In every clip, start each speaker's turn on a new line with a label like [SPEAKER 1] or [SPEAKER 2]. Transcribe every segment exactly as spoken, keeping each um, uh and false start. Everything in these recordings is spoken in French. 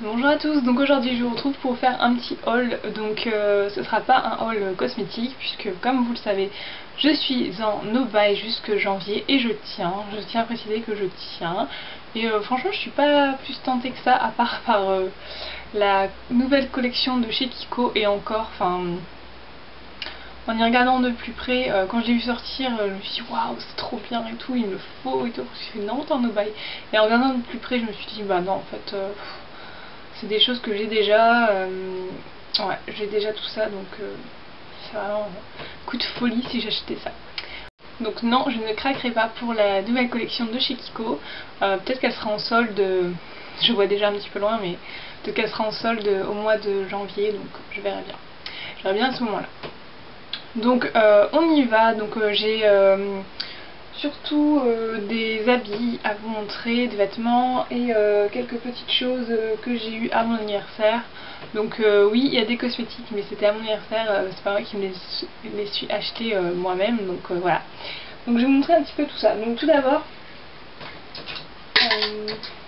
[SPEAKER 1] Bonjour à tous, donc aujourd'hui je vous retrouve pour faire un petit haul, donc euh, ce sera pas un haul cosmétique puisque comme vous le savez je suis en no-buy jusque janvier et je tiens, je tiens à préciser que je tiens et euh, franchement je suis pas plus tentée que ça à part par euh, la nouvelle collection de chez Kiko et encore, enfin en y regardant de plus près, euh, quand je l'ai vu sortir, euh, je me suis dit waouh c'est trop bien et tout, il me faut et tout, parce que je fais non en no-buy et en regardant de plus près je me suis dit bah non en fait euh, c'est des choses que j'ai déjà, euh, ouais, j'ai déjà tout ça, donc euh, c'est vraiment un coup de folie si j'achetais ça. Donc non, je ne craquerai pas pour la nouvelle collection de chez Kiko. Euh, peut-être qu'elle sera en solde, je vois déjà un petit peu loin, mais peut-être qu'elle sera en solde au mois de janvier, donc je verrai bien. Je verrai bien à ce moment-là. Donc euh, on y va, donc euh, j'ai... Euh, surtout euh, des habits à vous montrer, des vêtements et euh, quelques petites choses euh, que j'ai eu à mon anniversaire. Donc euh, oui, il y a des cosmétiques, mais c'était à mon anniversaire, euh, c'est pas moi qui me les, les suis achetés euh, moi-même, donc euh, voilà. Donc je vais vous montrer un petit peu tout ça. Donc tout d'abord, euh,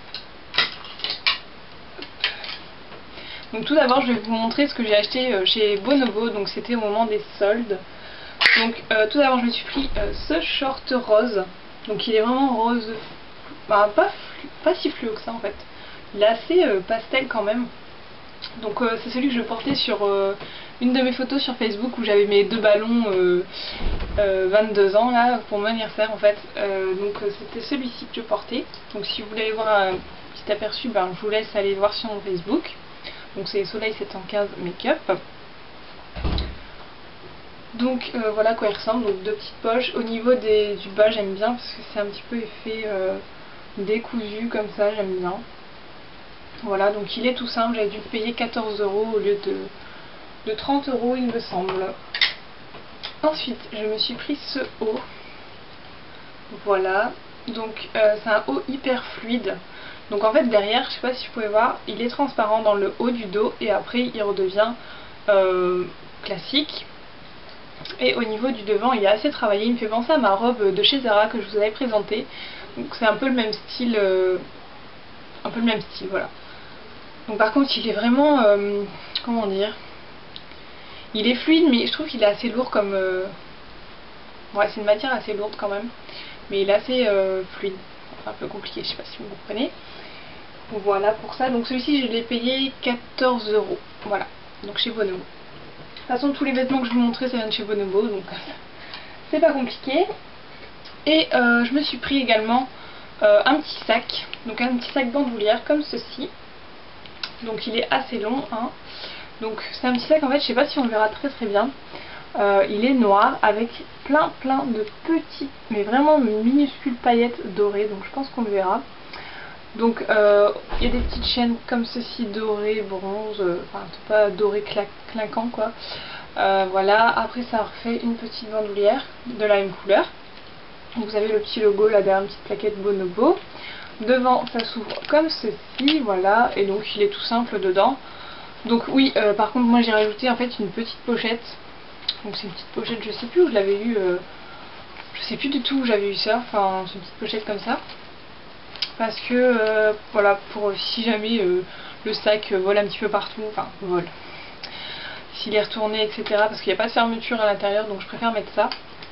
[SPEAKER 1] donc tout d'abord je vais vous montrer ce que j'ai acheté euh, chez Bonobo, donc c'était au moment des soldes. Donc euh, tout d'abord je me suis pris euh, ce short rose, donc il est vraiment rose, bah, pas, pas si fluo que ça en fait, il est assez euh, pastel quand même. Donc euh, c'est celui que je portais sur euh, une de mes photos sur Facebook où j'avais mes deux ballons euh, euh, vingt-deux ans là pour mon anniversaire en fait. Euh, donc euh, c'était celui-ci que je portais, donc si vous voulez aller voir un petit aperçu, ben, je vous laisse aller voir sur mon Facebook. Donc c'est Soleil sept cent quinze Make-up. Donc euh, voilà à quoi il ressemble, donc deux petites poches. Au niveau des, du bas j'aime bien parce que c'est un petit peu effet euh, décousu comme ça, j'aime bien. Voilà, donc il est tout simple, j'avais dû payer quatorze euros au lieu de, de trente euros il me semble. Ensuite je me suis pris ce haut, voilà, donc euh, c'est un haut hyper fluide. Donc en fait derrière, je sais pas si vous pouvez voir, il est transparent dans le haut du dos et après il redevient euh, classique. Et au niveau du devant il est assez travaillé, il me fait penser à ma robe de chez Zara que je vous avais présentée. Donc c'est un peu le même style, euh, un peu le même style, voilà. Donc par contre il est vraiment, euh, comment dire, il est fluide mais je trouve qu'il est assez lourd comme, euh, ouais c'est une matière assez lourde quand même, mais il est assez euh, fluide, enfin, un peu compliqué, je sais pas si vous comprenez. Donc voilà pour ça, donc celui-ci je l'ai payé quatorze euros, voilà, donc chez Bonobo. De toute façon tous les vêtements que je vous montrais ça vient de chez Bonobo, donc c'est pas compliqué. Et euh, je me suis pris également euh, un petit sac, donc un petit sac bandoulière comme ceci. Donc il est assez long, hein. Donc c'est un petit sac en fait, je sais pas si on le verra très très bien. Euh, il est noir avec plein plein de petits, mais vraiment minuscules paillettes dorées, donc je pense qu'on le verra. Donc euh, il y a des petites chaînes comme ceci dorées, bronze, euh, enfin pas doré clinquant quoi. Euh, voilà, après ça refait une petite bandoulière de la même couleur. Donc vous avez le petit logo là derrière, une petite plaquette Bonobo. Devant ça s'ouvre comme ceci, voilà, et donc il est tout simple dedans. Donc oui, euh, par contre moi j'ai rajouté en fait une petite pochette. Donc c'est une petite pochette, je sais plus où je l'avais eu, euh, je sais plus du tout où j'avais eu ça, enfin c'est une petite pochette comme ça. Parce que euh, voilà, pour si jamais euh, le sac vole un petit peu partout, enfin vole, s'il est retourné etc, parce qu'il n'y a pas de fermeture à l'intérieur, donc je préfère mettre ça.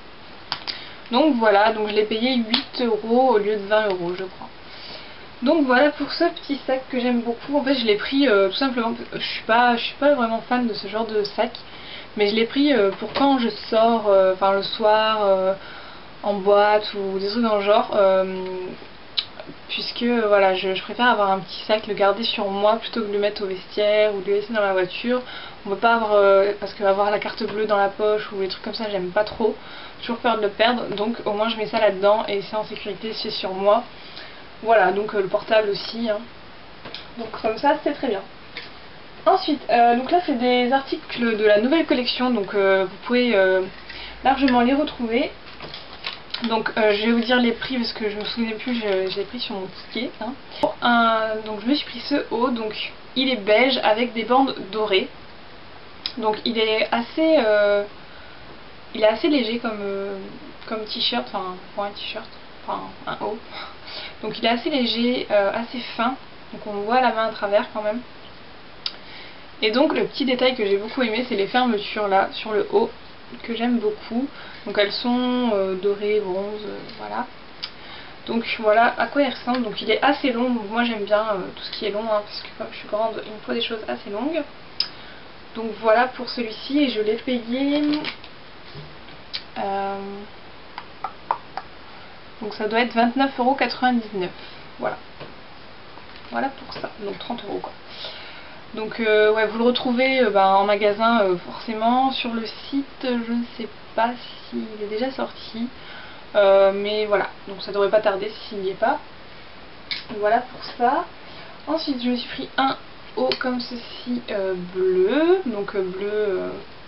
[SPEAKER 1] Donc voilà, donc je l'ai payé huit euros au lieu de vingt euros je crois. Donc voilà pour ce petit sac que j'aime beaucoup. En fait je l'ai pris euh, tout simplement, je suis pas, je suis pas vraiment fan de ce genre de sac, mais je l'ai pris euh, pour quand je sors, euh, enfin le soir, euh, en boîte ou des trucs dans le genre. Euh, puisque voilà, je, je préfère avoir un petit sac, le garder sur moi plutôt que de le mettre au vestiaire ou de le laisser dans la voiture. On peut pas avoir, euh, parce que avoir la carte bleue dans la poche ou des trucs comme ça j'aime pas trop, j'ai toujours peur de le perdre, donc au moins je mets ça là dedans et c'est en sécurité, c'est sur moi. Voilà, donc euh, le portable aussi, hein. Donc comme ça c'est très bien. Ensuite, euh, donc là c'est des articles de la nouvelle collection, donc euh, vous pouvez euh, largement les retrouver. Donc euh, je vais vous dire les prix parce que je me souviens plus, je, je l'ai pris sur mon ticket, hein. Un, donc je me suis pris ce haut, donc il est beige avec des bandes dorées. Donc il est assez euh, il est assez léger comme, euh, comme t-shirt, enfin pour un t-shirt, enfin un haut. Donc il est assez léger, euh, assez fin. donc on voit la main à travers quand même. Et donc le petit détail que j'ai beaucoup aimé, c'est les fermetures là sur le haut, que j'aime beaucoup. Donc elles sont euh, dorées, bronze, euh, voilà. Donc voilà à quoi il ressemble. Donc il est assez long, donc moi j'aime bien euh, tout ce qui est long, hein, parce que comme je suis grande, il me faut des choses assez longues. Donc voilà pour celui-ci, et je l'ai payé... Euh, donc ça doit être vingt-neuf euros quatre-vingt-dix-neuf. Voilà. Voilà pour ça, donc trente euros quoi. Donc euh, ouais, vous le retrouvez euh, bah, en magasin euh, forcément. Sur le site, je ne sais pas s'il est déjà sorti. Euh, mais voilà, donc ça devrait pas tarder s'il n'y est pas. Voilà pour ça. Ensuite je me suis pris un haut comme ceci, euh, bleu. Donc euh, bleu, euh,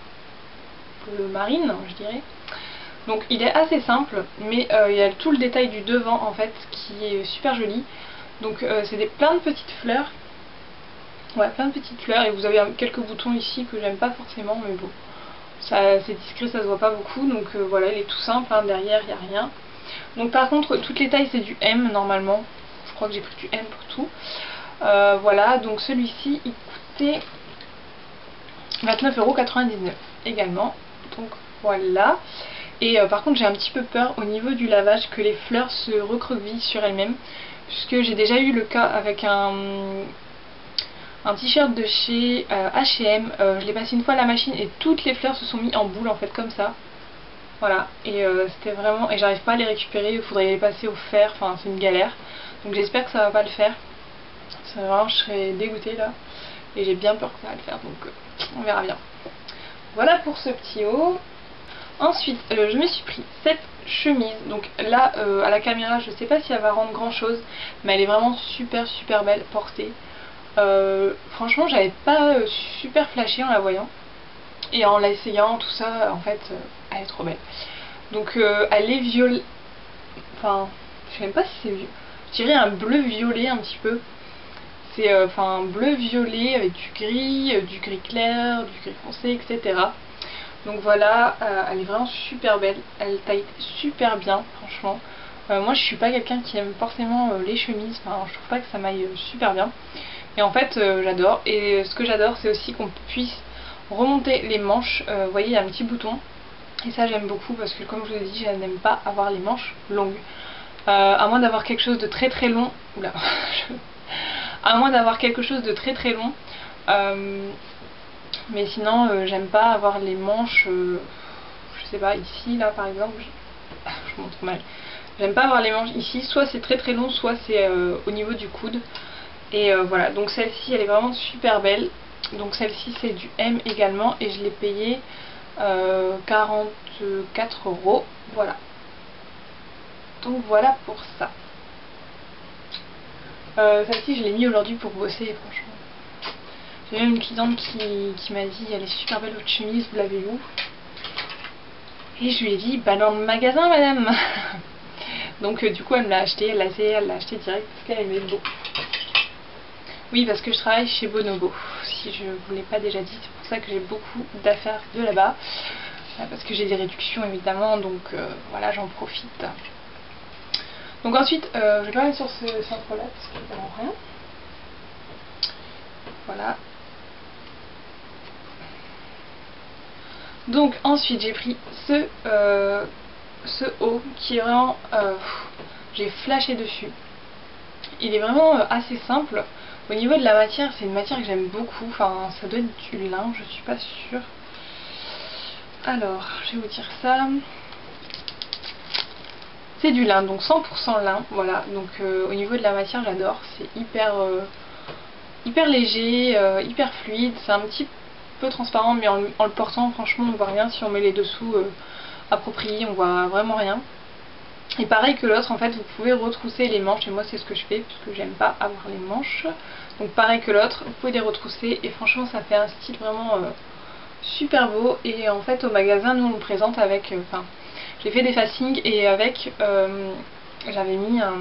[SPEAKER 1] bleu marine je dirais. Donc il est assez simple, mais euh, il y a tout le détail du devant en fait qui est super joli. Donc euh, c'est des plein de petites fleurs. Ouais, plein de petites fleurs, et vous avez quelques boutons ici que j'aime pas forcément, mais bon, c'est discret, ça se voit pas beaucoup, donc euh, voilà, il est tout simple, hein, derrière il n'y a rien. Donc par contre, toutes les tailles c'est du M normalement, je crois que j'ai pris du M pour tout. Euh, voilà, donc celui-ci il coûtait vingt-neuf euros quatre-vingt-dix-neuf également, donc voilà. Et euh, par contre j'ai un petit peu peur au niveau du lavage que les fleurs se recroquevillent sur elles-mêmes, puisque j'ai déjà eu le cas avec un... un t-shirt de chez euh, H et M, euh, je l'ai passé une fois à la machine et toutes les fleurs se sont mis en boule en fait comme ça. Voilà, et euh, c'était vraiment... et j'arrive pas à les récupérer, il faudrait les passer au fer, enfin c'est une galère. Donc j'espère que ça va pas le faire. C'est vraiment, je serais dégoûtée là. Et j'ai bien peur que ça va le faire, donc euh, on verra bien. Voilà pour ce petit haut. Ensuite, euh, je me suis pris cette chemise. Donc là, euh, à la caméra, je sais pas si elle va rendre grand chose, mais elle est vraiment super super belle portée. Euh, franchement j'avais pas euh, super flashé en la voyant, et en l'essayant tout ça en fait euh, elle est trop belle. Donc euh, elle est violet, enfin je sais même pas si c'est vieux, je dirais un bleu violet un petit peu. C'est euh, enfin bleu violet avec du gris, euh, du gris clair, du gris foncé, etc. Donc voilà, euh, elle est vraiment super belle, elle taille super bien franchement. Euh, moi je suis pas quelqu'un qui aime forcément euh, les chemises, enfin je trouve pas que ça m'aille euh, super bien. Et en fait euh, j'adore, et ce que j'adore c'est aussi qu'on puisse remonter les manches. Euh, vous voyez il y a un petit bouton, et ça j'aime beaucoup parce que comme je vous ai dit, je n'aime pas avoir les manches longues. Euh, à moins d'avoir quelque chose de très très long, oula, à moins d'avoir quelque chose de très très long, euh, mais sinon euh, j'aime pas avoir les manches, euh, je sais pas, ici là par exemple, je, je montre mal, j'aime pas avoir les manches ici, soit c'est très très long, soit c'est euh, au niveau du coude. Et euh, voilà, donc celle-ci elle est vraiment super belle. Donc celle-ci c'est du M également, et je l'ai payé euh, quarante-quatre euros. Voilà. Donc voilà pour ça. Euh, celle-ci je l'ai mis aujourd'hui pour bosser, franchement. J'ai même une cliente qui, qui m'a dit elle est super belle votre chemise, vous l'avez où? Et je lui ai dit bah dans le magasin madame. Donc euh, du coup elle me l'a acheté, elle l'a essayé, elle l'a acheté direct parce qu'elle aimait beau. Oui, parce que je travaille chez Bonobo, si je ne vous l'ai pas déjà dit, c'est pour ça que j'ai beaucoup d'affaires de là-bas, parce que j'ai des réductions évidemment, donc euh, voilà, j'en profite. Donc ensuite, euh, je vais pas aller sur ce centre-là, parce qu'il n'y a vraiment rien. Voilà. Donc ensuite, j'ai pris ce, euh, ce haut, qui est vraiment... Euh, j'ai flashé dessus. Il est vraiment euh, assez simple. Au niveau de la matière, c'est une matière que j'aime beaucoup, enfin ça doit être du lin, je suis pas sûre. Alors, je vais vous dire ça. C'est du lin, donc cent pour cent lin, voilà. Donc euh, au niveau de la matière, j'adore, c'est hyper, euh, hyper léger, euh, hyper fluide, c'est un petit peu transparent, mais en, en le portant, franchement, on voit rien. Si on met les dessous euh, appropriés, on voit vraiment rien. Et pareil que l'autre, en fait, vous pouvez retrousser les manches, et moi c'est ce que je fais, puisque j'aime pas avoir les manches. Donc pareil que l'autre, vous pouvez les retrousser, et franchement ça fait un style vraiment euh, super beau. Et en fait au magasin, nous on le présente avec, enfin, euh, j'ai fait des facings, et avec, euh, j'avais mis un,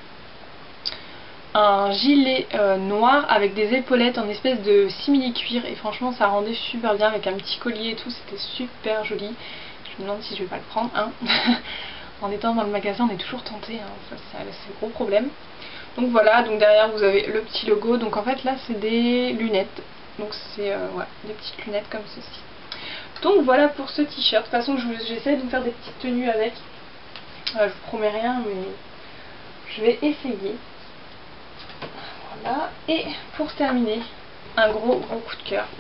[SPEAKER 1] un gilet euh, noir avec des épaulettes en espèce de simili-cuir, et franchement ça rendait super bien avec un petit collier et tout, c'était super joli. Je me demande si je vais pas le prendre, hein. En étant dans le magasin, on est toujours tenté, hein. Ça c'est le gros problème. Donc voilà, donc derrière vous avez le petit logo. Donc en fait là c'est des lunettes. Donc c'est euh, ouais, des petites lunettes comme ceci. Donc voilà pour ce t-shirt. De toute façon j'essaie de me faire des petites tenues avec. Euh, je vous promets rien mais je vais essayer. Voilà. Et pour terminer, un gros gros coup de cœur.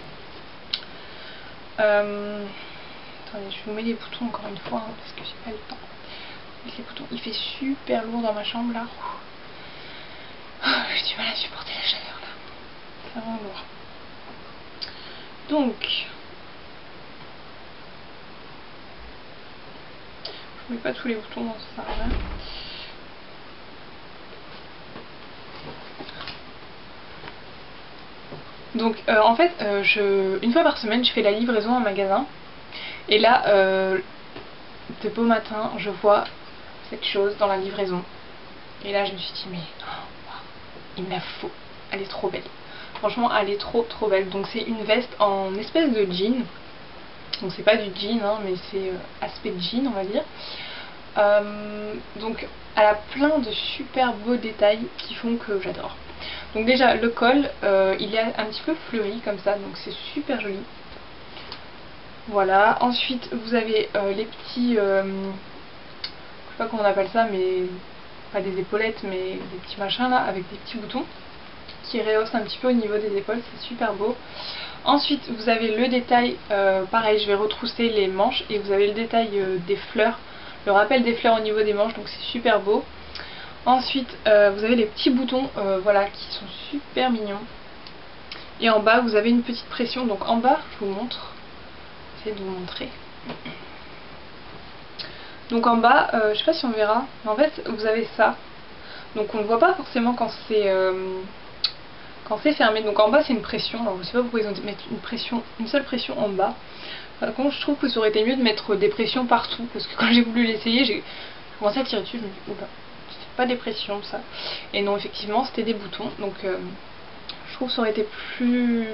[SPEAKER 1] Euh... Attendez, je vous mets les boutons encore une fois hein, parce que j'ai pas le temps. Avec les boutons, il fait super lourd dans ma chambre là. Oh, j'ai du mal à supporter la chaleur là. C'est vraiment lourd. Donc, je mets pas tous les boutons dans ça là. Donc euh, en fait, euh, je, une fois par semaine, je fais la livraison en magasin. Et là, euh, de beau matin, je vois cette chose dans la livraison. Et là, je me suis dit, mais oh, il me la faut. Elle est trop belle. Franchement, elle est trop trop belle. Donc c'est une veste en espèce de jean. Donc c'est pas du jean, hein, mais c'est euh, aspect de jean, on va dire. Euh, donc elle a plein de super beaux détails qui font que j'adore. Donc déjà le col, euh, il est un petit peu fleuri comme ça, donc c'est super joli. Voilà, ensuite vous avez euh, les petits, euh, je sais pas comment on appelle ça, mais pas des épaulettes, mais des petits machins là, avec des petits boutons qui rehaussent un petit peu au niveau des épaules, c'est super beau. Ensuite vous avez le détail, euh, pareil je vais retrousser les manches, et vous avez le détail euh, des fleurs, le rappel des fleurs au niveau des manches, donc c'est super beau. Ensuite euh, vous avez les petits boutons euh, voilà, qui sont super mignons. Et en bas vous avez une petite pression, donc en bas je vous montre, j'essaie de vous montrer. Donc en bas, euh, je sais pas si on verra, mais en fait vous avez ça. Donc on ne voit pas forcément quand c'est euh, quand c'est fermé. Donc en bas c'est une pression, alors je sais pas pourquoi ils ont mettre une pression, une seule pression en bas. Par contre je trouve que ça aurait été mieux de mettre des pressions partout, parce que quand j'ai voulu l'essayer, j'ai commencé à tirer dessus, je me dis oula, c'était pas des pressions ça. Et non, effectivement c'était des boutons, donc euh, je trouve que ça aurait été plus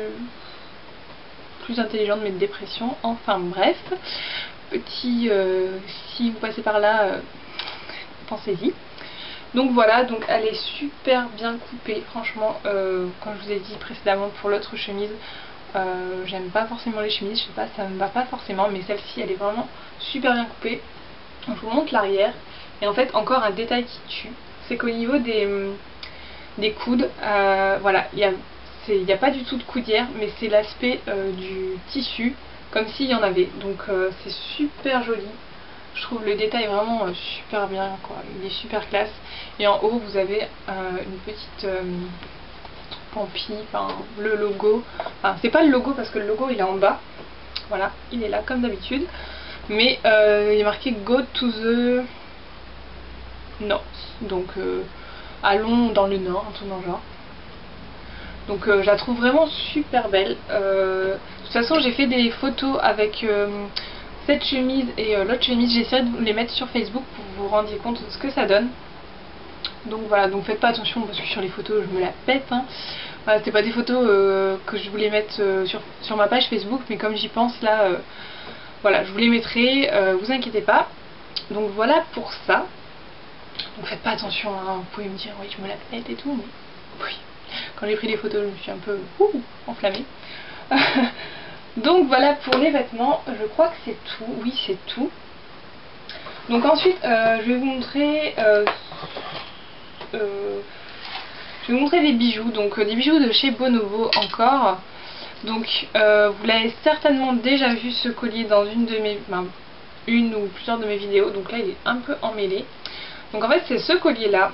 [SPEAKER 1] plus intelligent de mettre des pressions. Enfin bref, petit euh, si vous passez par là, euh, pensez-y. Donc voilà, donc elle est super bien coupée, franchement, euh, comme je vous ai dit précédemment pour l'autre chemise, euh, j'aime pas forcément les chemises, je sais pas, ça me va pas forcément, mais celle-ci elle est vraiment super bien coupée. Je vous montre l'arrière, et en fait encore un détail qui tue, c'est qu'au niveau des, des coudes, euh, voilà, il n'y a, y a pas du tout de coudière, mais c'est l'aspect euh, du tissu, comme s'il y en avait, donc euh, c'est super joli. Je trouve le détail vraiment euh, super bien, quoi. Il est super classe. Et en haut vous avez euh, une petite euh, pampille, enfin le logo. Enfin c'est pas le logo parce que le logo il est en bas. Voilà, il est là comme d'habitude. Mais euh, il est marqué Go to the North. Donc euh, allons dans le nord, un truc dans le genre. Donc euh, je la trouve vraiment super belle. Euh, de toute façon j'ai fait des photos avec euh, cette chemise et euh, l'autre chemise, j'essaierai de les mettre sur Facebook pour que vous vous rendiez compte de ce que ça donne. Donc voilà, donc faites pas attention parce que sur les photos je me la pète, hein. Voilà, c'était pas des photos euh, que je voulais mettre euh, sur, sur ma page Facebook, mais comme j'y pense là, euh, voilà, je vous les mettrai, euh, vous inquiétez pas. Donc voilà pour ça. Donc faites pas attention, hein. Vous pouvez me dire oui je me la pète et tout, mais oui, quand j'ai pris les photos je me suis un peu ouh, enflammée. Donc voilà pour les vêtements, je crois que c'est tout, oui c'est tout. Donc ensuite euh, je vais vous montrer euh, euh, je vais vous montrer des bijoux, donc euh, des bijoux de chez Bonobo encore. Donc euh, vous l'avez certainement déjà vu ce collier dans une de mes ben, une ou plusieurs de mes vidéos, donc là il est un peu emmêlé. Donc en fait c'est ce collier là.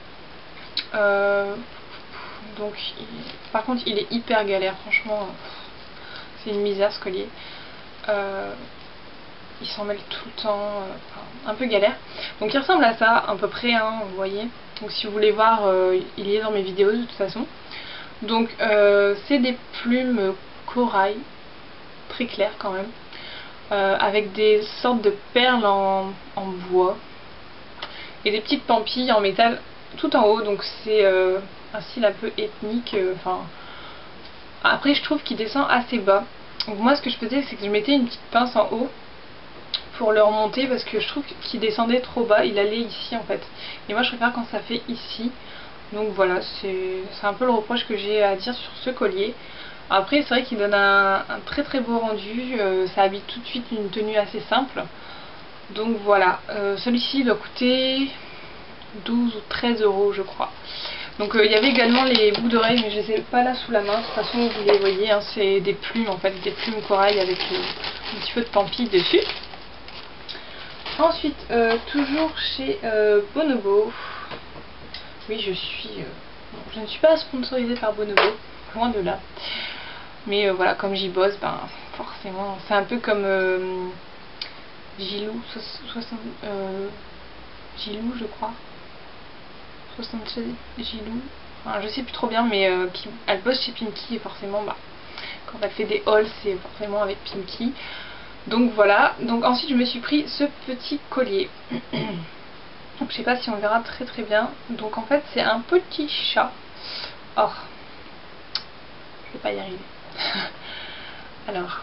[SPEAKER 1] Euh, donc il, par contre il est hyper galère, franchement. C'est une misère ce collier. Euh, il s'en mêle tout le temps, euh, enfin, un peu galère. Donc il ressemble à ça à peu près, hein, vous voyez. Donc si vous voulez voir, euh, il est dans mes vidéos de toute façon. Donc euh, c'est des plumes corail, très claires quand même, euh, avec des sortes de perles en, en bois et des petites pampilles en métal tout en haut. Donc c'est euh, un style un peu ethnique, enfin. Euh, Après je trouve qu'il descend assez bas. Donc moi ce que je faisais c'est que je mettais une petite pince en haut pour le remonter parce que je trouve qu'il descendait trop bas. Il allait ici en fait. Et moi je préfère quand ça fait ici. Donc voilà, c'est un peu le reproche que j'ai à dire sur ce collier. Après c'est vrai qu'il donne un, un très très beau rendu, euh, ça habille tout de suite une tenue assez simple. Donc voilà, euh, celui-ci doit coûter douze ou treize euros je crois. Donc euh, il y avait également les boucles d'oreilles, mais je les ai pas là sous la main. De toute façon vous les voyez, hein, c'est des plumes en fait, des plumes corail avec euh, un petit peu de pampi dessus. Ensuite, euh, toujours chez euh, Bonobo. Oui, je suis, euh, bon, je ne suis pas sponsorisée par Bonobo, loin de là. Mais euh, voilà, comme j'y bosse, ben forcément, c'est un peu comme euh, Gilou, soixante, euh, Gilou, je crois. soixante-seize Gilou, enfin, je sais plus trop bien, mais euh, qui, elle bosse chez Pinky et forcément, bah, quand elle fait des hauls, c'est forcément avec Pinky. Donc voilà, donc ensuite je me suis pris ce petit collier. Je sais pas si on verra très très bien. Donc en fait c'est un petit chat. Oh, je vais pas y arriver. Alors,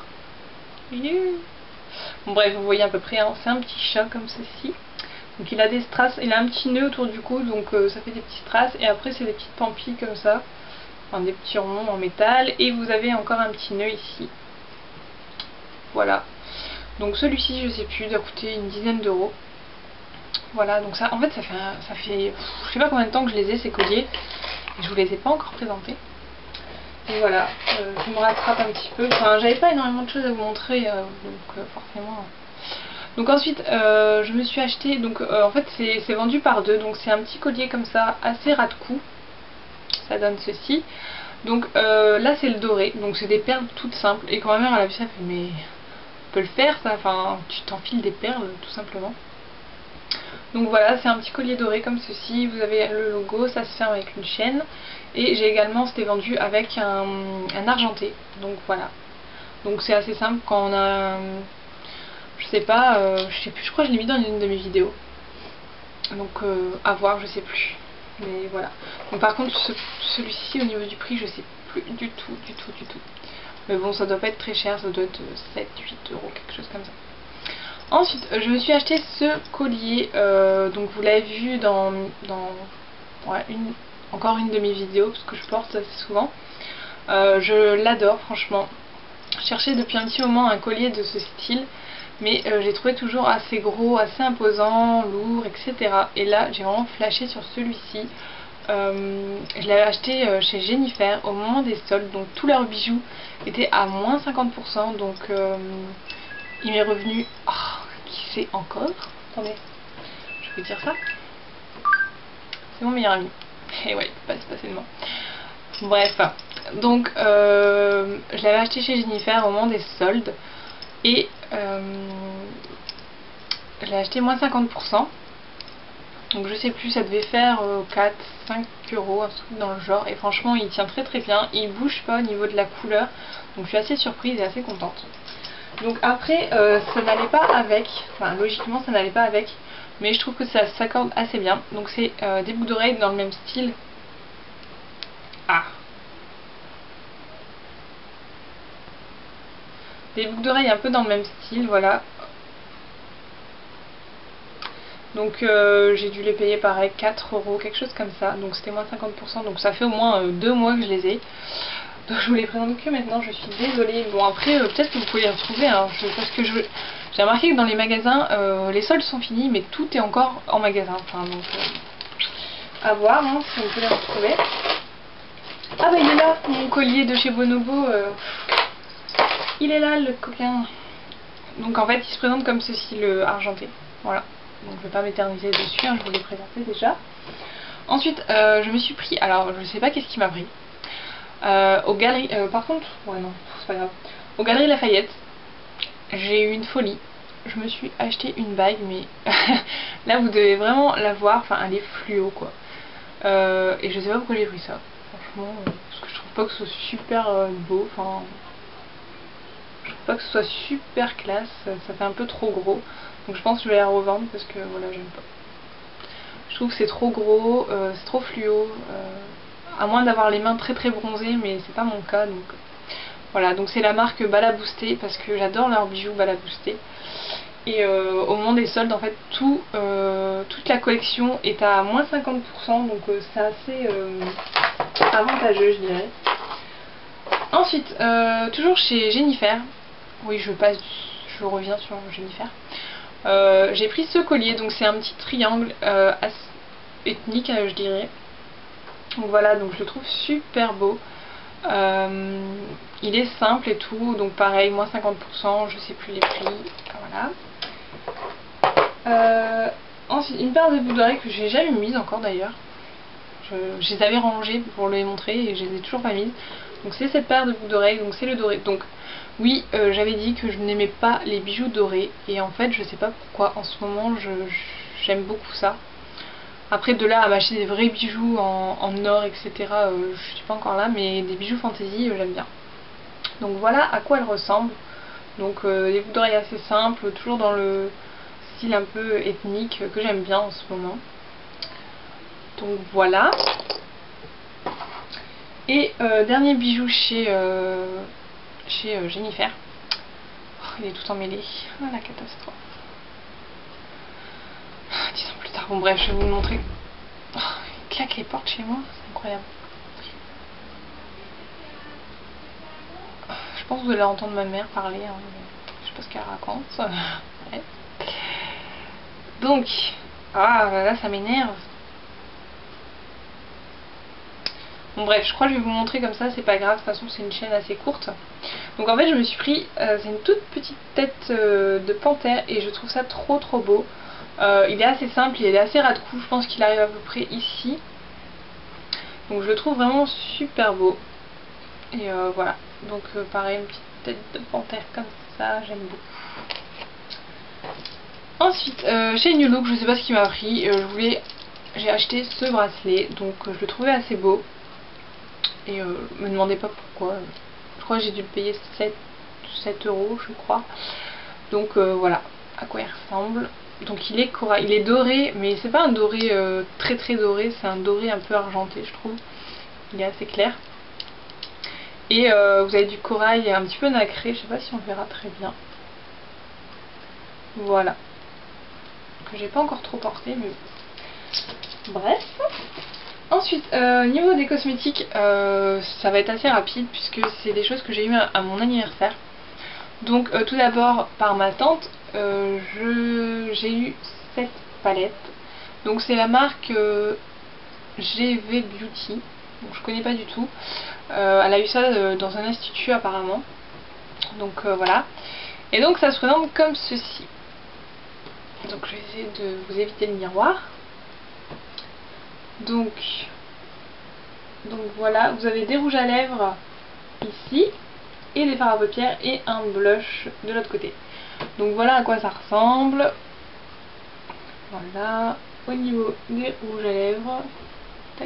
[SPEAKER 1] bon, bref, vous voyez à peu près, hein, c'est un petit chat comme ceci. Donc il a des strass, il a un petit nœud autour du cou, donc euh, ça fait des petits strass. Et après c'est des petites pampilles comme ça, enfin des petits ronds en métal. Et vous avez encore un petit nœud ici. Voilà. Donc celui-ci, je sais plus, doit coûter une dizaine d'euros. Voilà, donc ça, en fait, ça fait, ça fait, je sais pas combien de temps que je les ai ces colliers, et je vous les ai pas encore présentés. Et voilà, euh, je me rattrape un petit peu. Enfin, j'avais pas énormément de choses à vous montrer, euh, donc euh, forcément. Donc ensuite, euh, je me suis acheté, donc euh, en fait, c'est vendu par deux, donc c'est un petit collier comme ça, assez ras de cou. Ça donne ceci. Donc euh, là, c'est le doré, donc c'est des perles toutes simples. Et quand ma mère elle a vu ça, elle fait mais on peut le faire ça, enfin tu t'enfiles des perles tout simplement. Donc voilà, c'est un petit collier doré comme ceci, vous avez le logo, ça se ferme avec une chaîne. Et j'ai également, c'était vendu avec un, un argenté, donc voilà. Donc c'est assez simple quand on a, je sais pas, euh, je sais plus, je crois que je l'ai mis dans une de mes vidéos. Donc euh, à voir, je sais plus. Mais voilà. Donc par contre ce, celui-ci au niveau du prix, je sais plus du tout, du tout, du tout. Mais bon, ça doit pas être très cher, ça doit être sept huit euros, quelque chose comme ça. Ensuite, je me suis acheté ce collier, euh, donc vous l'avez vu dans, dans ouais, une, encore une de mes vidéos, parce que je porte assez souvent. Euh, je l'adore, franchement. Je cherchais depuis un petit moment un collier de ce style, mais euh, j'ai trouvé toujours assez gros, assez imposant, lourd, et cetera. Et là, j'ai vraiment flashé sur celui-ci. Euh, je l'avais acheté euh, chez Jennifer au moment des soldes, donc tous leurs bijoux étaient à moins cinquante pour cent, donc euh, il m'est revenu, oh, qui sait encore, attendez, je vais dire ça, c'est mon meilleur ami, et ouais, il peut pas se passer de moi. Bref, donc euh, je l'avais acheté chez Jennifer au moment des soldes, et euh, je l'ai acheté moins cinquante pour cent. Donc je sais plus, ça devait faire euh, quatre cinq euros, un truc dans le genre. Et franchement il tient très très bien, il bouge pas au niveau de la couleur. Donc je suis assez surprise et assez contente. Donc après euh, ça n'allait pas avec, enfin logiquement ça n'allait pas avec, mais je trouve que ça s'accorde assez bien. Donc c'est euh, des boucles d'oreilles dans le même style. Ah, des boucles d'oreilles un peu dans le même style, voilà. Donc euh, j'ai dû les payer pareil quatre euros, quelque chose comme ça. Donc c'était moins cinquante pour cent, donc ça fait au moins euh, deux mois que je les ai. Donc je vous les présente que maintenant, je suis désolée. Bon après euh, peut-être que vous pouvez les retrouver, hein, je, parce que je j'ai remarqué que dans les magasins, euh, les soldes sont finis, mais tout est encore en magasin. Enfin donc euh, à voir hein, si on peut les retrouver. Ah bah il est là, mon collier de chez Bonobo. Euh, il est là le coquin. Donc en fait il se présente comme ceci, le argenté. Voilà. Donc je ne vais pas m'éterniser dessus, hein, je vous l'ai présenté déjà. Ensuite, euh, je me suis pris, alors je sais pas qu'est-ce qui m'a pris. Euh, aux galeries, euh, par contre, ouais non, c'est pas grave. Aux Galeries Lafayette, j'ai eu une folie. Je me suis acheté une bague, mais là vous devez vraiment la voir, enfin elle est fluo quoi. Euh, et je sais pas pourquoi j'ai pris ça, franchement, euh, parce que je trouve pas que ce soit super euh, beau, enfin... Je trouve pas que ce soit super classe, ça fait un peu trop gros. Donc je pense que je vais la revendre parce que voilà, j'aime pas. Je trouve que c'est trop gros, euh, c'est trop fluo. Euh, à moins d'avoir les mains très très bronzées, mais c'est pas mon cas. Donc voilà, donc c'est la marque Bala Boosté parce que j'adore leurs bijoux Bala Boosté. Et euh, au moment des soldes, en fait, tout, euh, toute la collection est à moins cinquante pour cent, donc euh, c'est assez euh, avantageux, je dirais. Ensuite, euh, toujours chez Jennifer, oui je passe, je reviens sur Jennifer, euh, j'ai pris ce collier, donc c'est un petit triangle euh, ethnique je dirais, donc voilà, donc je le trouve super beau, euh, il est simple et tout, donc pareil, moins cinquante pour cent, je sais plus les prix, voilà. Euh, ensuite, une paire de boucles d'oreilles que j'ai jamais mise encore d'ailleurs, je, je les avais rangées pour les montrer et je les ai toujours pas mises. Donc c'est cette paire de boucles d'oreilles, donc c'est le doré. Donc oui, euh, j'avais dit que je n'aimais pas les bijoux dorés et en fait je sais pas pourquoi en ce moment j'aime beaucoup ça. Après de là à m'acheter des vrais bijoux en, en or etc, euh, je suis pas encore là, mais des bijoux fantaisie euh, j'aime bien. Donc voilà à quoi elles ressemblent. Donc euh, des boucles d'oreilles assez simples, toujours dans le style un peu ethnique euh, que j'aime bien en ce moment. Donc voilà. Et euh, dernier bijou chez, euh, chez euh, Jennifer. Oh, il est tout emmêlé. Ah la catastrophe. Dix ans plus tard. Bon bref, je vais vous le montrer. Oh, il claque les portes chez moi, c'est incroyable. Je pense que vous allez entendre ma mère parler. Hein. Je sais pas ce qu'elle raconte. Ouais. Donc, ah là ça m'énerve. Bon bref, je crois que je vais vous montrer comme ça, c'est pas grave, de toute façon c'est une chaîne assez courte. Donc en fait je me suis pris, euh, c'est une toute petite tête euh, de panthère et je trouve ça trop trop beau. Euh, il est assez simple, il est assez ras de cou, je pense qu'il arrive à peu près ici. Donc je le trouve vraiment super beau. Et euh, voilà, donc euh, pareil, une petite tête de panthère comme ça, j'aime beaucoup. Ensuite, euh, chez New Look, je sais pas ce qui m'a pris, euh, je voulais, j'ai acheté ce bracelet, donc euh, je le trouvais assez beau. Et euh, me demandez pas pourquoi, je crois que j'ai dû le payer sept euros je crois. Donc euh, voilà à quoi il ressemble. Donc il est corail, il est doré, mais c'est pas un doré euh, très très doré, c'est un doré un peu argenté je trouve. Il est assez clair. Et euh, vous avez du corail un petit peu nacré, je sais pas si on verra très bien. Voilà. Que j'ai pas encore trop porté, mais bref. Ensuite, euh, niveau des cosmétiques, euh, ça va être assez rapide puisque c'est des choses que j'ai eu à, à mon anniversaire. Donc euh, tout d'abord par ma tante, euh, j'ai eu cette palette. Donc c'est la marque euh, G V Beauty, donc je connais pas du tout. Euh, elle a eu ça euh, dans un institut apparemment. Donc euh, voilà. Et donc ça se présente comme ceci. Donc je vais essayer de vous éviter le miroir. Donc, donc voilà, vous avez des rouges à lèvres ici et des fards à paupières et un blush de l'autre côté. Donc voilà à quoi ça ressemble. Voilà, au niveau des rouges à lèvres. Tac.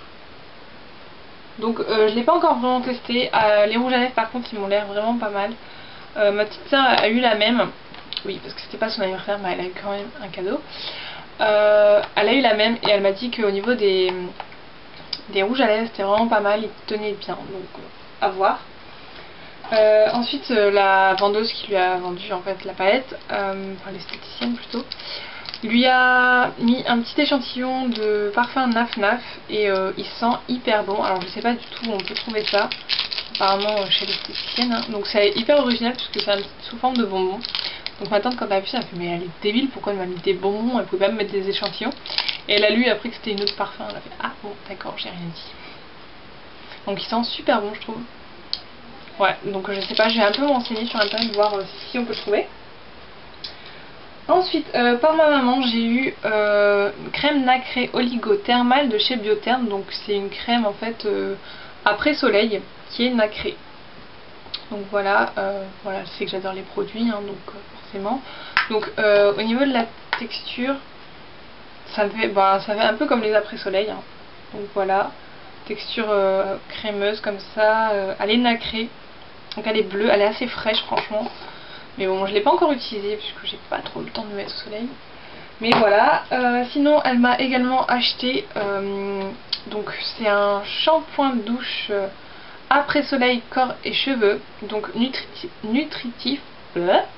[SPEAKER 1] Donc euh, je l'ai pas encore vraiment testé. Euh, les rouges à lèvres par contre ils m'ont l'air vraiment pas mal. Euh, ma petite soeur a eu la même. Oui, parce que c'était pas son anniversaire, mais elle a eu quand même un cadeau. Euh, elle a eu la même et elle m'a dit qu'au niveau des, des rouges à lèvres c'était vraiment pas mal, ils tenaient bien, donc euh, à voir. Euh, ensuite euh, la vendeuse qui lui a vendu en fait la palette, euh, enfin l'esthéticienne plutôt, lui a mis un petit échantillon de parfum Naf Naf et euh, il sent hyper bon. Alors je sais pas du tout où on peut trouver ça, apparemment chez l'esthéticienne, hein. Donc c'est hyper original puisque c'est sous forme de bonbon. Donc ma tante quand elle a vu ça, elle a fait mais elle est débile, pourquoi elle m'a mis des bonbons, elle pouvait pas me mettre des échantillons. Et elle a lu après que c'était une autre parfum, elle a fait ah bon d'accord, j'ai rien dit. Donc il sent super bon je trouve. Ouais, donc je sais pas, je vais un peu m'enseigner sur internet, voir euh, si on peut le trouver. Ensuite, euh, par ma maman, j'ai eu euh, crème nacrée oligothermale de chez Biotherm. Donc c'est une crème en fait euh, après soleil qui est nacrée. Donc voilà, euh, voilà, je sais que j'adore les produits, hein, donc euh, forcément. Donc euh, au niveau de la texture, ça me fait, bah, ça fait un peu comme les après soleil. Hein. Donc voilà, texture euh, crémeuse comme ça, euh, elle est nacrée. Donc elle est bleue, elle est assez fraîche franchement. Mais bon, je ne l'ai pas encore utilisée puisque j'ai pas trop le temps de me mettre au soleil. Mais voilà, euh, sinon elle m'a également acheté, euh, donc c'est un shampoing de douche euh, après soleil, corps et cheveux. Donc nutritif, nutritif bleu,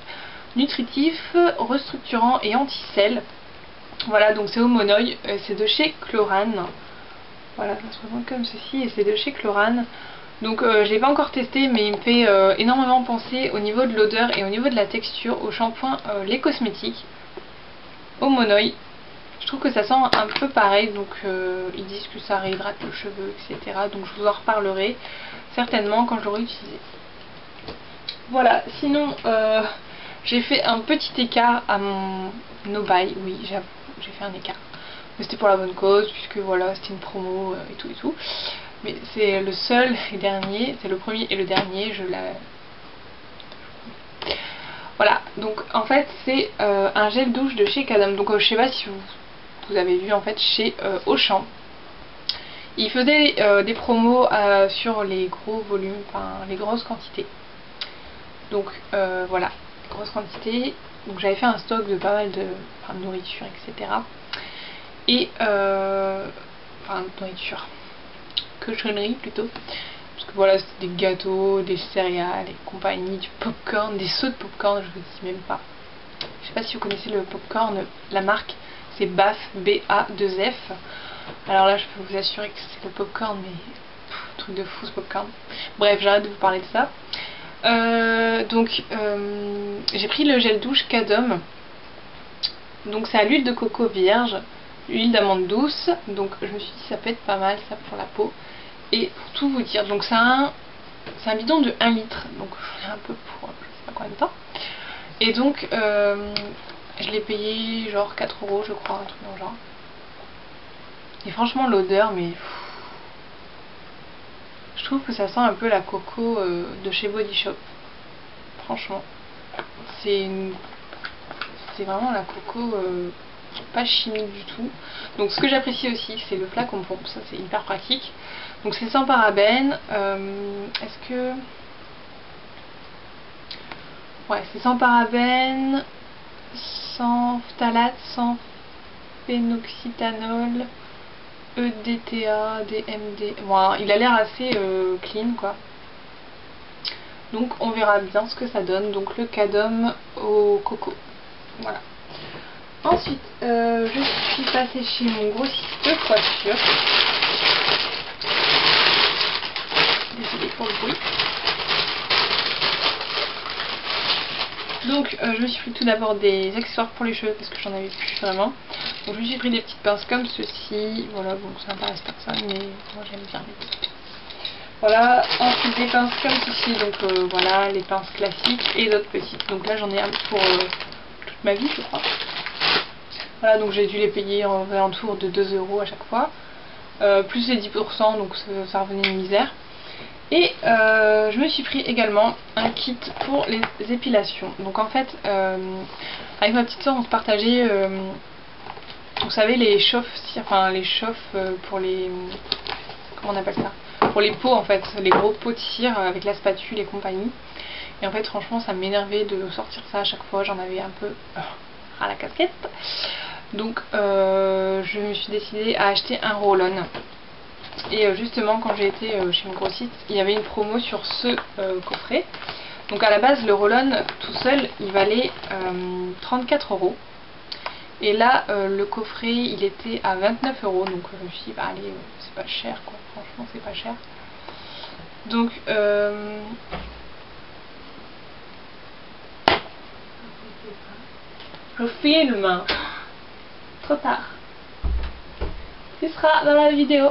[SPEAKER 1] nutritif, restructurant et anti-sel. Voilà, donc c'est au monoï, euh, c'est de chez Chlorane. Voilà, ça se présente comme ceci et c'est de chez Chlorane. Donc euh, je l'ai pas encore testé, mais il me fait euh, énormément penser au niveau de l'odeur et au niveau de la texture au shampoing euh, Les Cosmétiques au monoï. Je trouve que ça sent un peu pareil, donc euh, ils disent que ça réhydrate le cheveu, et cetera. Donc je vous en reparlerai certainement quand je l'aurai utilisé. Voilà, sinon euh, j'ai fait un petit écart à mon no buy, oui j'avoue, j'ai fait un écart. Mais c'était pour la bonne cause, puisque voilà, c'était une promo euh, et tout et tout. Mais c'est le seul et dernier, c'est le premier et le dernier, je l'ai... Voilà, donc en fait c'est euh, un gel douche de chez Cadom. Donc euh, je sais pas si vous, vous avez vu en fait chez euh, Auchan. Ils faisaient euh, des promos euh, sur les gros volumes, enfin les grosses quantités. Donc euh, voilà, grosse quantité. Donc j'avais fait un stock de pas mal de, enfin, de nourriture, et cetera. Et euh, enfin de nourriture, cochonnerie plutôt. Parce que voilà, c'était des gâteaux, des céréales et compagnie, du popcorn, des sauts de popcorn, je vous dis même pas. Je sais pas si vous connaissez le popcorn, la marque c'est B A F, B A deux F. Alors là je peux vous assurer que c'est le popcorn, mais pff, truc de fou ce popcorn. Bref, j'arrête de vous parler de ça. Euh, donc euh, j'ai pris le gel douche Cadom. Donc c'est à l'huile de coco vierge, huile d'amande douce. Donc je me suis dit ça peut être pas mal ça pour la peau. Et pour tout vous dire, donc c'est un, c'est un bidon de un litre, donc j'en ai un peu pour je sais pas combien de temps. Et donc euh, je l'ai payé genre quatre euros je crois, un truc dans le genre. Et franchement l'odeur, mais pff, je trouve que ça sent un peu la coco euh, de chez Body Shop. Franchement, c'est une... c'est vraiment la coco euh, pas chimique du tout. Donc ce que j'apprécie aussi c'est le flacon pompe, ça c'est hyper pratique. Donc c'est sans parabènes. Euh, Est-ce que... Ouais, c'est sans parabènes, sans phtalate, sans phénoxyéthanol, E D T A, D M D. Bon, il a l'air assez euh, clean quoi. Donc on verra bien ce que ça donne. Donc le Cadom au coco. Voilà. Ensuite, euh, je suis passée chez mon grossiste de coiffure. Désolée pour le bruit. Donc euh, je me suis pris tout d'abord des accessoires pour les cheveux parce que j'en avais plus vraiment. Donc je me suis pris des petites pinces comme ceci. Voilà, bon ça n'intéresse personne mais moi j'aime bien les petites. Voilà, ensuite des pinces comme ceci, donc euh, voilà les pinces classiques et d'autres petites. Donc là j'en ai un pour euh, toute ma vie je crois. Voilà, donc j'ai dû les payer en alentour de deux euros à chaque fois. Euh, plus les dix pour cent, donc ça, ça revenait une misère. Et euh, je me suis pris également un kit pour les épilations. Donc en fait, euh, avec ma petite soeur, on se partageait, euh, vous savez, les chauffes, enfin les chauffes pour les, comment on appelle ça, pour les pots en fait, les gros pots de cire avec la spatule et compagnie. Et en fait, franchement, ça m'énervait de sortir ça à chaque fois. J'en avais un peu à la casquette. Donc, euh, je me suis décidée à acheter un roll-on. Et euh, justement quand j'ai été euh, chez mon grossiste, il y avait une promo sur ce euh, coffret. Donc à la base le roll-on tout seul il valait euh, trente-quatre euros. Et là euh, le coffret il était à vingt-neuf euros. Donc je me suis dit bah allez euh, c'est pas cher quoi, franchement c'est pas cher. Donc euh... je filme. Trop tard. Ce sera dans la vidéo.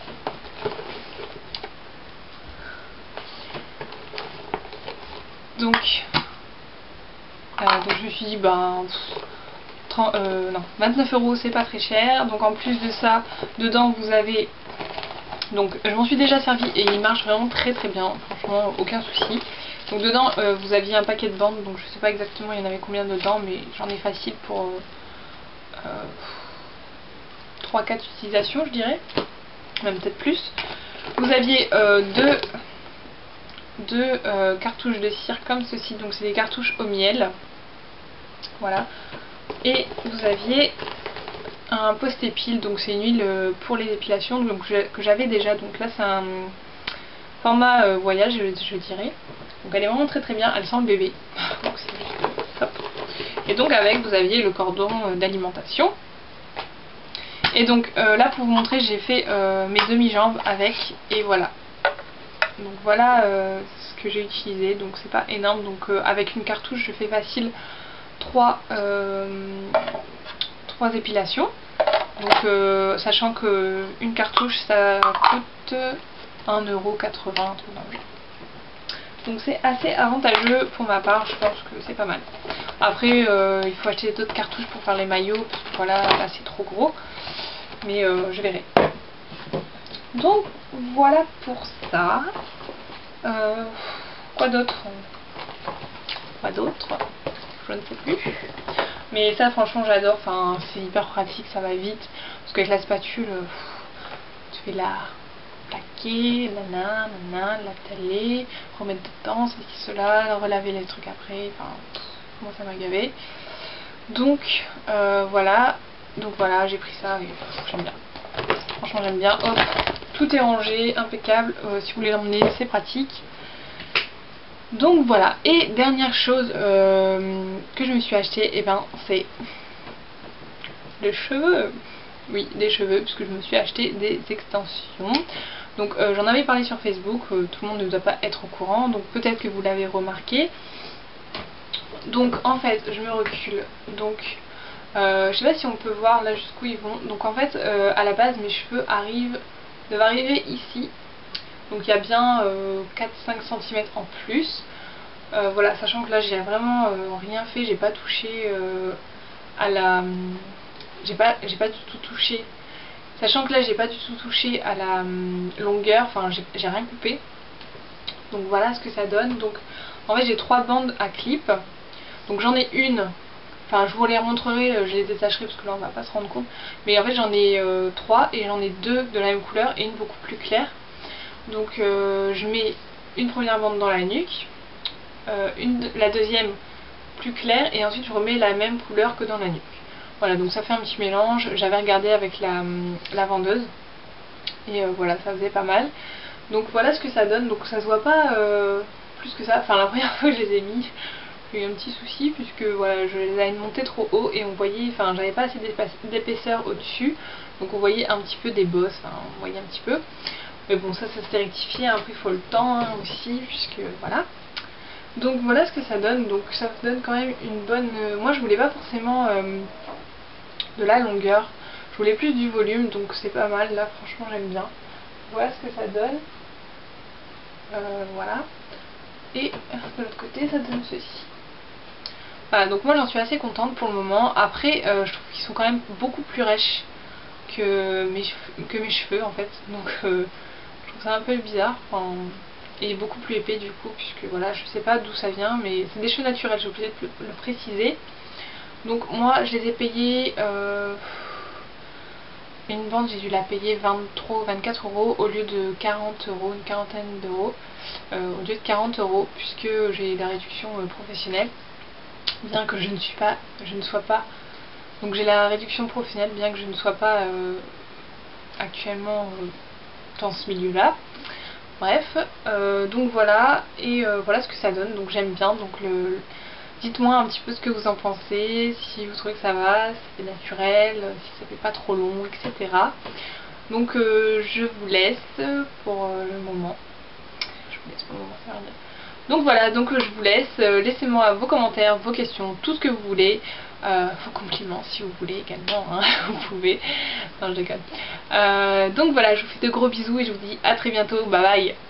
[SPEAKER 1] Donc, euh, donc je me suis dit ben trente, euh, non, vingt-neuf euros c'est pas très cher. Donc en plus de ça, dedans vous avez, donc je m'en suis déjà servi et il marche vraiment très très bien, franchement aucun souci. Donc dedans euh, vous aviez un paquet de bandes, donc je sais pas exactement il y en avait combien dedans, mais j'en ai facile pour euh, euh, trois quatre utilisations je dirais, même peut-être plus. Vous aviez euh, deux deux euh, cartouches de cire comme ceci, donc c'est des cartouches au miel, voilà. Et vous aviez un post-épile, donc c'est une huile euh, pour les épilations donc, que j'avais déjà. Donc là c'est un format euh, voyage je, je dirais. Donc elle est vraiment très très bien, elle sent le bébé. Donc c'est juste top. Et donc avec vous aviez le cordon euh, d'alimentation. Et donc euh, là pour vous montrer j'ai fait euh, mes demi-jambes avec, et voilà. Donc voilà euh, ce que j'ai utilisé, donc c'est pas énorme, donc euh, avec une cartouche je fais facile trois épilations. Donc euh, sachant que une cartouche ça coûte un euro quatre-vingts. Donc c'est assez avantageux pour ma part, je pense que c'est pas mal. Après euh, il faut acheter d'autres cartouches pour faire les maillots, parce que voilà, là c'est trop gros. Mais euh, je verrai. Donc voilà pour ça. Euh, quoi d'autre Quoi d'autre Je ne sais plus. Mais ça franchement j'adore, enfin c'est hyper pratique, ça va vite. Parce qu'avec la spatule, pff, tu fais la plaquer, nana, nana, la taler, remettre dedans, ceci, cela, relaver les trucs après, enfin pff, moi ça m'a gavé. Donc euh, voilà, donc voilà, j'ai pris ça et j'aime bien. Franchement j'aime bien, hop, tout est rangé, impeccable, euh, si vous voulez l'emmener c'est pratique. Donc voilà, et dernière chose euh, que je me suis acheté, et eh ben c'est des cheveux. Oui, des cheveux, puisque je me suis acheté des extensions. Donc euh, j'en avais parlé sur Facebook, euh, tout le monde ne doit pas être au courant, donc peut-être que vous l'avez remarqué. Donc en fait, je me recule, donc euh, je sais pas si on peut voir là jusqu'où ils vont. Donc en fait, euh, à la base mes cheveux arrivent, doivent arriver ici. Donc il y a bien euh, quatre à cinq centimètres en plus. Euh, voilà, sachant que là j'ai vraiment euh, rien fait, j'ai pas touché euh, à la... J'ai pas, j'ai pas du tout touché. Sachant que là j'ai pas du tout touché à la hum, longueur, enfin j'ai rien coupé. Donc voilà ce que ça donne. Donc en fait j'ai trois bandes à clip. Donc j'en ai une, enfin je vous les montrerai, je les détacherai parce que là on va pas se rendre compte. Mais en fait j'en ai euh, trois et j'en ai deux de la même couleur et une beaucoup plus claire. Donc euh, je mets une première bande dans la nuque, euh, une, la deuxième plus claire et ensuite je remets la même couleur que dans la nuque. Voilà, donc ça fait un petit mélange. J'avais regardé avec la, la vendeuse et euh, voilà, ça faisait pas mal. Donc voilà ce que ça donne. Donc ça se voit pas euh, plus que ça. Enfin la première fois que je les ai mis, j'ai eu un petit souci puisque voilà, je les avais montés trop haut et on voyait, enfin j'avais pas assez d'épaisseur au dessus, donc on voyait un petit peu des bosses, enfin on voyait un petit peu. Mais bon, ça ça s'est rectifié. Après il faut le temps hein, aussi, puisque voilà. Donc voilà ce que ça donne. Donc ça donne quand même une bonne... Euh, moi je voulais pas forcément euh, de la longueur, je voulais plus du volume, donc c'est pas mal. Là franchement j'aime bien. Voilà ce que ça donne. Euh, voilà. Et de l'autre côté ça donne ceci. Voilà, donc moi j'en suis assez contente pour le moment. Après euh, je trouve qu'ils sont quand même beaucoup plus rêches que mes cheveux, que mes cheveux en fait. Donc euh, je trouve ça un peu bizarre. Enfin, et beaucoup plus épais du coup, puisque voilà, je sais pas d'où ça vient, mais c'est des cheveux naturels, j'ai oublié de le préciser. Donc moi je les ai payés euh, une bande, j'ai dû la payer vingt-trois vingt-quatre euros au lieu de quarante euros, une quarantaine d'euros, euh, au lieu de quarante euros, puisque j'ai la réduction euh, professionnelle, bien que je ne suis pas, je ne sois pas, donc j'ai la réduction professionnelle bien que je ne sois pas euh, actuellement euh, dans ce milieu là. Bref, euh, donc voilà, et euh, voilà ce que ça donne, donc j'aime bien. Donc le, dites-moi un petit peu ce que vous en pensez, si vous trouvez que ça va, si c'est naturel, si ça fait pas trop long, et cetera. Donc euh, je vous laisse pour euh, le moment. Je vous laisse pour le moment, ça veut dire. Donc voilà, donc euh, je vous laisse, euh, laissez-moi vos commentaires, vos questions, tout ce que vous voulez, euh, vos compliments si vous voulez également, hein, vous pouvez, non je déconne. Euh, donc voilà, je vous fais de gros bisous et je vous dis à très bientôt, bye bye.